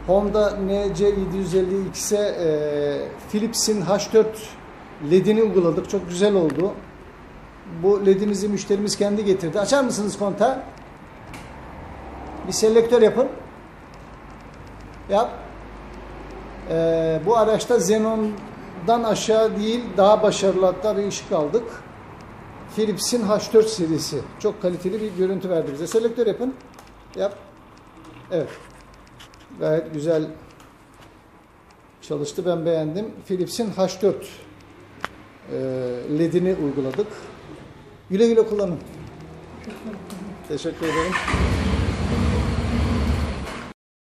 Honda NC750X'e Philips'in H4 LED'ini uyguladık. Çok güzel oldu. Bu LED'imizi müşterimiz kendi getirdi. Açar mısınız kontağı? Bir selektör yapın. Yap. Bu araçta Xenon'dan aşağı değil, daha başarılı hatta bir ışık aldık. Philips'in H4 serisi. Çok kaliteli bir görüntü verdi bize. Selektör yapın. Yap. Evet. Gayet güzel çalıştı. Ben beğendim. Philips'in H4 LED'ini uyguladık. Güle güle kullanın. Teşekkür ederim.